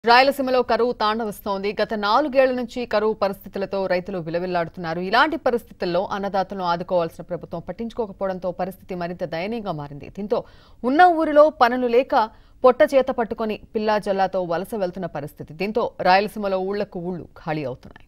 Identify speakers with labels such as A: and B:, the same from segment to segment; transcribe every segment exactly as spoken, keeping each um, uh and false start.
A: రాయలసీమలో కరువు తాండవిస్తోంది. గత నాలుగేళ్ల నుంచి కరువు పరిస్థితులతో రైతులు విలవిల్లాడుతున్నారు. ఇలాంటి పరిస్థితుల్లో అన్నదాతలను ఆదుకోవాల్సిన ప్రభుత్వం పట్టించుకోకపోవడంతో పరిస్థితి మరింత దయనీయంగా మారింది. దీంతో ఉన్న ఊరిలో పనులు లేక పొట్ట చేత పట్టుకుని పిల్లా జల్లాతో వలస వెళ్తున్న పరిస్థితి. దీంతో రాయలసీమలో ఊళ్లకు ఊళ్లు ఖాళీ అవుతున్నాయి.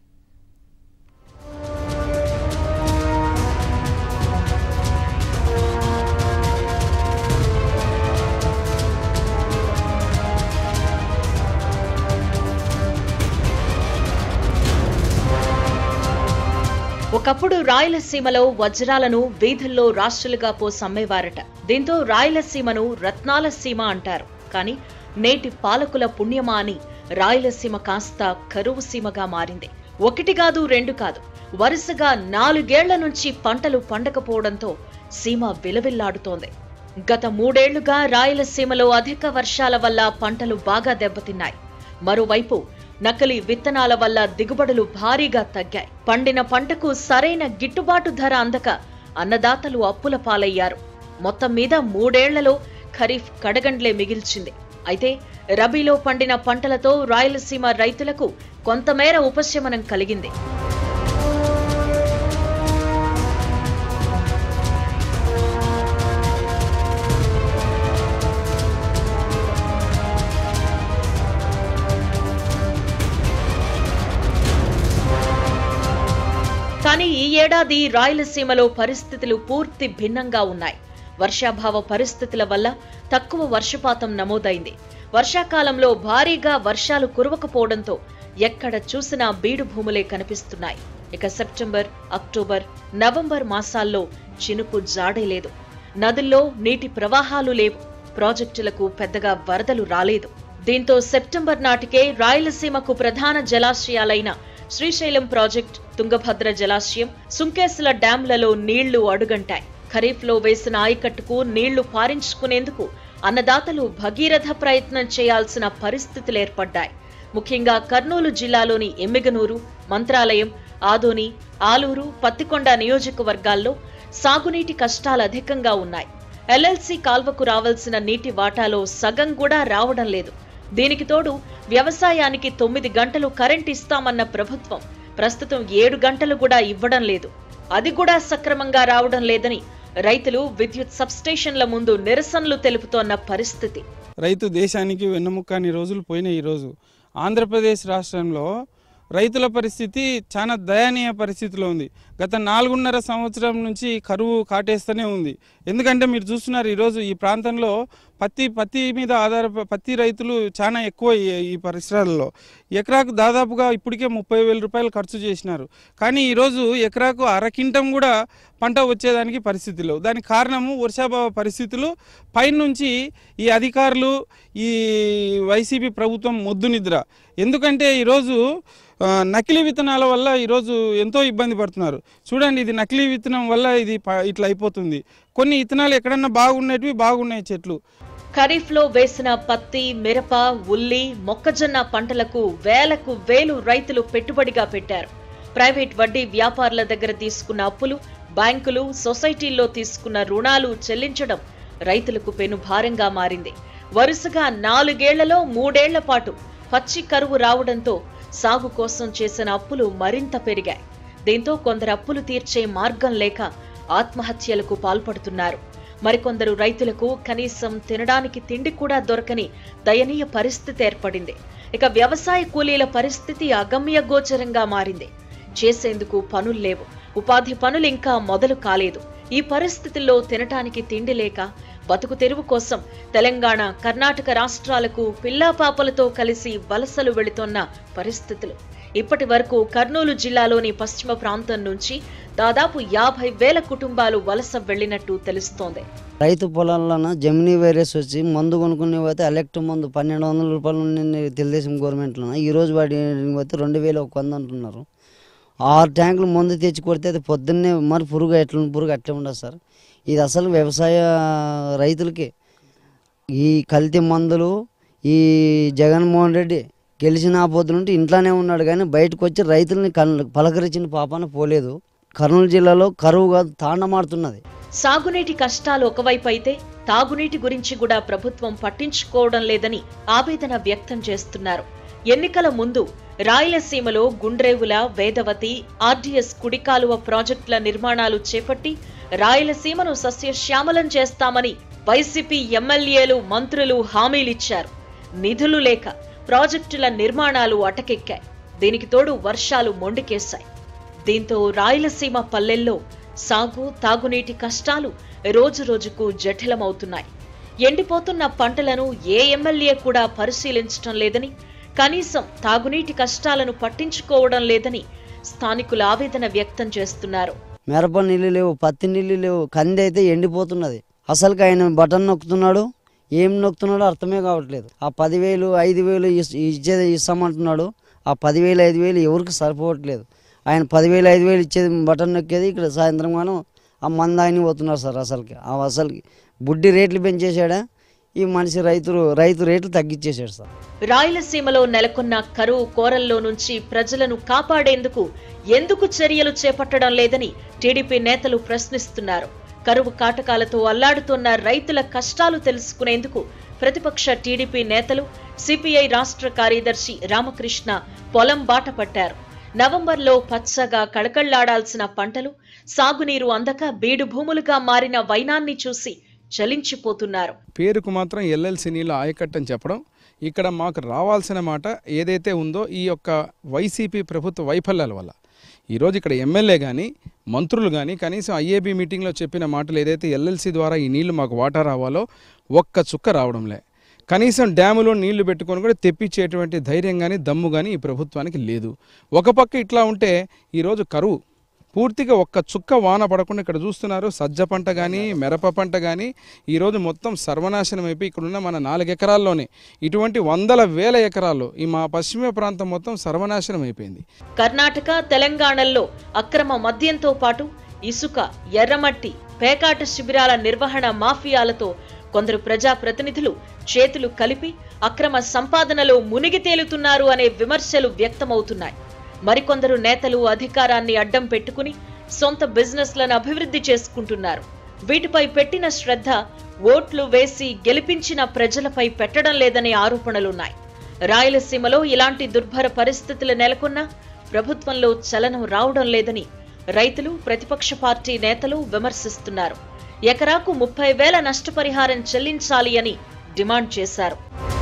B: ఒకప్పుడు రాయలసీమలో వజ్రాలను వీధుల్లో రాష్ట్రాలుగా పోసి అమ్మేవారట. దీంతో రాయలసీమను రత్నాల సీమ అంటారు. కానీ నేటి పాలకుల పుణ్యమా అని రాయలసీమ కాస్త కరువు సీమగా మారింది. ఒకటి కాదు రెండు కాదు, వరుసగా నాలుగేళ్ల నుంచి పంటలు పండకపోవడంతో సీమ విలవిల్లాడుతోంది. గత మూడేళ్లుగా రాయలసీమలో అధిక వర్షాల వల్ల పంటలు బాగా దెబ్బతిన్నాయి. మరోవైపు నకిలీ విత్తనాల వల్ల దిగుబడులు భారీగా తగ్గాయి. పండిన పంటకు సరైన గిట్టుబాటు ధర అందక అన్నదాతలు అప్పుల పాలయ్యారు. మొత్తం మీద మూడేళ్లలో ఖరీఫ్ కడగండ్లే మిగిల్చింది. అయితే రబీలో పండిన పంటలతో రాయలసీమ రైతులకు కొంతమేర ఉపశమనం కలిగింది. కానీ ఈ ఏడాది రాయలసీమలో పరిస్థితులు పూర్తి భిన్నంగా ఉన్నాయి. వర్షాభావ పరిస్థితుల వల్ల తక్కువ వర్షపాతం నమోదైంది. వర్షాకాలంలో భారీగా వర్షాలు కురవకపోవడంతో ఎక్కడ చూసినా బీడు భూములే కనిపిస్తున్నాయి. ఇక సెప్టెంబర్, అక్టోబర్, నవంబర్ మాసాల్లో చినుకు జాడే లేదు. నదుల్లో నీటి ప్రవాహాలు లేవు. ప్రాజెక్టులకు పెద్దగా వరదలు రాలేదు. దీంతో సెప్టెంబర్ నాటికే రాయలసీమకు ప్రధాన జలాశయాలైన శ్రీశైలం ప్రాజెక్ట్, తుంగభద్ర జలాశయం, సుంకేసుల డ్యాంలలో నీళ్లు అడుగంటాయి. ఖరీఫ్ లో వేసిన ఆయకట్టుకు నీళ్లు పారించుకునేందుకు అన్నదాతలు భగీరథ ప్రయత్నం చేయాల్సిన పరిస్థితులు ఏర్పడ్డాయి. ముఖ్యంగా కర్నూలు జిల్లాలోని ఎమ్మిగనూరు, మంత్రాలయం, ఆదోని, ఆలూరు, పత్తికొండ నియోజకవర్గాల్లో సాగునీటి కష్టాలు అధికంగా ఉన్నాయి. ఎల్ఎల్సీ కాల్వకు రావాల్సిన నీటి వాటాలో సగం కూడా రావడం లేదు. దీనికి తోడు వ్యవసాయానికి తొమ్మిది గంటలు కరెంట్ ఇస్తామన్న ప్రభుత్వం ప్రస్తుతం ఏడు గంటలు కూడా ఇవ్వడం లేదు. అది కూడా సక్రమంగా రావడం లేదని రైతులు విద్యుత్ సబ్స్టేషన్ల ముందు నిరసనలు తెలుపుతోన్న పరిస్థితి.
C: రైతు దేశానికి వెన్నెముక్కని రోజులు పోయిన ఈ రోజు ఆంధ్రప్రదేశ్ రాష్ట్రంలో రైతుల పరిస్థితి చాలా దయనీయ పరిస్థితిలో ఉంది. గత నాలుగున్నర సంవత్సరం నుంచి కరువు కాటేస్తూనే ఉంది. ఎందుకంటే మీరు చూస్తున్నారు ఈరోజు ఈ ప్రాంతంలో పత్తి పత్తి మీద ఆధార పత్తి రైతులు చాలా ఎక్కువ ఈ పరిసరాల్లో. ఎకరాకు దాదాపుగా ఇప్పటికే ముప్పై వేల రూపాయలు ఖర్చు చేసినారు. కానీ ఈరోజు ఎకరాకు అరకింటం కూడా పంట వచ్చేదానికి పరిస్థితులు. దానికి కారణము వర్షాభావ పరిస్థితులు. పైనుంచి ఈ అధికారులు, ఈ వైసీపీ ప్రభుత్వం మొద్దు నిద్ర. ఎందుకంటే ఈరోజు నకిలీ విత్తనాల వల్ల ఈరోజు ఎంతో ఇబ్బంది పడుతున్నారు. చూడండి, ఇది నకిలీ విత్తనం వల్ల ఇది ఇట్లా అయిపోతుంది. కొన్ని విత్తనాలు ఎక్కడన్నా బాగున్నటివి బాగున్నాయి చెట్లు.
B: ఖరీఫ్ లో వేసిన పత్తి, మిరప, ఉల్లి, మొక్కజొన్న పంటలకు వేలకు వేలు రైతులు పెట్టుబడిగా పెట్టారు. ప్రైవేట్ వడ్డీ వ్యాపారుల దగ్గర తీసుకున్న అప్పులు, బ్యాంకులు, సొసైటీల్లో తీసుకున్న రుణాలు చెల్లించడం రైతులకు పెను భారంగా మారింది. వరుసగా నాలుగేళ్లలో మూడేళ్ల పాటు పచ్చి కరువు రావడంతో సాగు కోసం చేసిన అప్పులు మరింత పెరిగాయి. దీంతో కొందరు అప్పులు తీర్చే మార్గం లేక ఆత్మహత్యలకు పాల్పడుతున్నారు. మరికొందరు రైతులకు కనీసం తినడానికి తిండి కూడా దొరకని దయనీయ పరిస్థితి ఏర్పడింది. ఇక వ్యవసాయ కూలీల పరిస్థితి అగమ్య గోచరంగా మారింది. చేసేందుకు పనులు లేవు. ఉపాధి పనులు ఇంకా మొదలు కాలేదు. ఈ పరిస్థితుల్లో తినటానికి తిండి లేక బతుకు తెరువు కోసం తెలంగాణ, కర్ణాటక రాష్ట్రాలకు పిల్లాపాపలతో కలిసి వలసలు వెళుతోన్న పరిస్థితులు. ఇప్పటి వరకు కర్నూలు జిల్లాలోని పశ్చిమ ప్రాంతం నుంచి దాదాపు యాభై వేల కుటుంబాలు వలస వెళ్లినట్టు తెలుస్తోంది.
D: రైతు పొలాల్లోన జెమినీ వైరస్ వచ్చి మందు కొనుక్కునే పోతే ఎలక్ట్ మందు పన్నెండు వందల రూపాయలు ఉండే తెలుగుదేశం గవర్నమెంట్లో ఈ రోజు వాడి పోతే రెండు వేల ఒక వంద అంటున్నారు. ఆరు ట్యాంకులు మందు తెచ్చి కొడితే అది పొద్దున్నే మరి పురుగు ఎట్లా పురుగు అట్లే ఉండదు సార్. ఇది అసలు వ్యవసాయ రైతులకి ఈ కల్తీ మందులు, ఈ జగన్మోహన్ రెడ్డి గెలిచిన ఆపోతులుంటే ఇంట్లోనే ఉన్నాడు కానీ బయటకు వచ్చి రైతుల్ని పలకరించిన పాపాన పోలేదు. కర్నూలు జిల్లాలో కరువు కాదు తాండమాడుతున్నది.
B: సాగునీటి కష్టాలు ఒకవైపు అయితే తాగునీటి గురించి కూడా ప్రభుత్వం పట్టించుకోవడం లేదని ఆవేదన వ్యక్తం చేస్తున్నారు. ఎన్నికల ముందు రాయలసీమలో గుండ్రేవుల, వేదవతి, ఆర్డీఎస్ కుడికాలువ ప్రాజెక్టుల నిర్మాణాలు చేపట్టి రాయలసీమను సస్యశ్యామలం చేస్తామని వైసీపీ ఎమ్మెల్యేలు, మంత్రులు హామీలిచ్చారు. నిధులు లేక ప్రాజెక్టుల నిర్మాణాలు అటకెక్కాయి. దీనికి తోడు వర్షాలు మొండికేశాయి. దీంతో రాయలసీమ పల్లెల్లో సాగు, తాగునీటి కష్టాలు రోజురోజుకు జటిలమవుతున్నాయి. ఎండిపోతున్న పంటలను ఏ ఎమ్మెల్యే కూడా పరిశీలించడం లేదని, కనీసం తాగునీటి కష్టాలను పట్టించుకోవడం లేదని స్థానికులు ఆవేదన వ్యక్తం చేస్తున్నారు.
D: మిరప నీళ్ళు లేవు, పత్తి నీళ్ళు లేవు, కంది అయితే ఎండిపోతున్నది. అసలుకి ఆయన బటన్ నొక్కుతున్నాడు, ఏం నొక్కుతున్నాడో అర్థమే కావట్లేదు. ఆ పదివేలు ఐదు వేలు ఇచ్చేది ఇస్తామంటున్నాడు. ఆ పదివేలు ఐదు వేలు ఎవరికి సరిపోవట్లేదు. ఆయన పదివేలు ఐదు వేలు ఇచ్చేది బటన్ నొక్కేది, ఇక్కడ సాయంత్రం గాను ఆ మంద ఆయన పోతున్నారు సార్. అసలుకి ఆ అసలుకి బుడ్డి రేట్లు పెంచేశాడా ఈ మనిషి, రైతులు రైతు రేట్లు తగ్గించేశాడు సార్.
B: రాయలసీమలో నెలకొన్న కరువు కోరల్లో నుంచి ప్రజలను కాపాడేందుకు ఎందుకు చర్యలు చేపట్టడం లేదని టీడీపీ నేతలు ప్రశ్నిస్తున్నారు. కరువు కాటకాలతో అల్లాడుతున్న రైతుల కష్టాలు తెలుసుకునేందుకు ప్రతిపక్ష టీడీపీ నేతలు, సిపిఐ రాష్ట్ర కార్యదర్శి రామకృష్ణ పొలం బాట పట్టారు. నవంబర్లో పచ్చగా కళకళ్లాడాల్సిన పంటలు సాగునీరు అందక బీడు భూములుగా మారిన వైనాన్ని చూసి చలించిపోతున్నారు.
E: పేరుకు మాత్రం ఎల్ఎల్సి నీళ్ళ ఆయకట్టని చెప్పడం, ఇక్కడ మాకు రావాల్సిన మాట ఏదైతే ఉందో ఈ యొక్క వైసీపీ ప్రభుత్వ వైఫల్యాల వల్ల ఈరోజు ఇక్కడ ఎమ్మెల్యే కానీ మంత్రులు కానీ కనీసం ఐఏబీ మీటింగ్లో చెప్పిన మాటలు ఏదైతే ఎల్ఎల్సి ద్వారా ఈ నీళ్లు మాకు వాటా రావాలో ఒక్క చుక్క రావడంలే. కనీసం డ్యాములో నీళ్లు పెట్టుకొని కూడా తెప్పించేటువంటి ధైర్యం కానీ దమ్ము కానీ ఈ ప్రభుత్వానికి లేదు. ఒక పక్క ఇట్లా ఉంటే ఈరోజు కరువు పూర్తిగా ఒక్క చుక్క వాన పడకుండా ఇక్కడ చూస్తున్నారు. సజ్జ పంట కానీ మిరప పంట కానీ ఈరోజు మొత్తం సర్వనాశనం అయిపోయి ఇక్కడున్న మన నాలుగు ఎకరాల్లోనే ఇటువంటి వందల వేల ఎకరాల్లో ఈ మా పశ్చిమ ప్రాంతం మొత్తం సర్వనాశనం అయిపోయింది.
B: కర్ణాటక, తెలంగాణల్లో అక్రమ మద్యంతో పాటు ఇసుక, ఎర్రమట్టి, పేకాట శిబిరాల నిర్వహణ మాఫియాలతో కొందరు ప్రజాప్రతినిధులు చేతులు కలిపి అక్రమ సంపాదనలో మునిగి తేలుతున్నారు అనే విమర్శలు వ్యక్తమవుతున్నాయి. మరికొందరు నేతలు అధికారాన్ని అడ్డం పెట్టుకుని సొంత బిజినెస్లను అభివృద్ధి చేసుకుంటున్నారు. వీటిపై పెట్టిన శ్రద్ధ ఓట్లు వేసి గెలిపించిన ప్రజలపై పెట్టడం లేదనే ఆరోపణలున్నాయి. రాయలసీమలో ఇలాంటి దుర్భర పరిస్థితులు నెలకొన్నా ప్రభుత్వంలో చలనం రావడం లేదని రైతులు, ప్రతిపక్ష పార్టీ నేతలు విమర్శిస్తున్నారు. ఎకరాకు ముప్పై వేల నష్టపరిహారం చెల్లించాలి అని డిమాండ్ చేశారు.